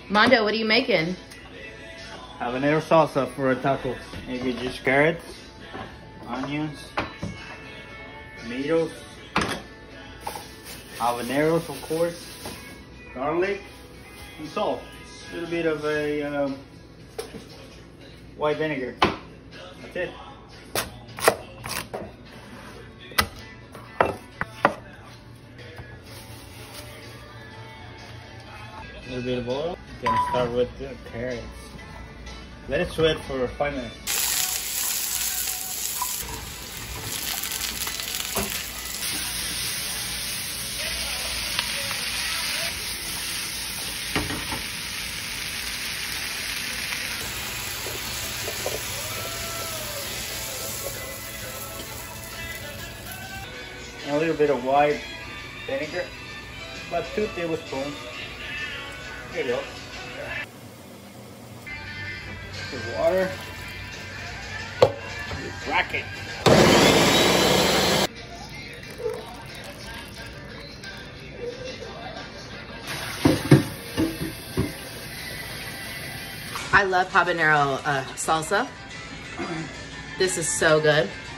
Mondo, what are you making? Habanero salsa for a taco. You get just carrots, onions, tomatoes, habaneros of course, garlic, and salt. A little bit of a white vinegar. That's it. A little bit of oil. You can start with the carrots. Let it sweat for 5 minutes. And a little bit of white vinegar, about 2 tablespoons. There you go. The water. You crack it. I love habanero salsa. This is so good.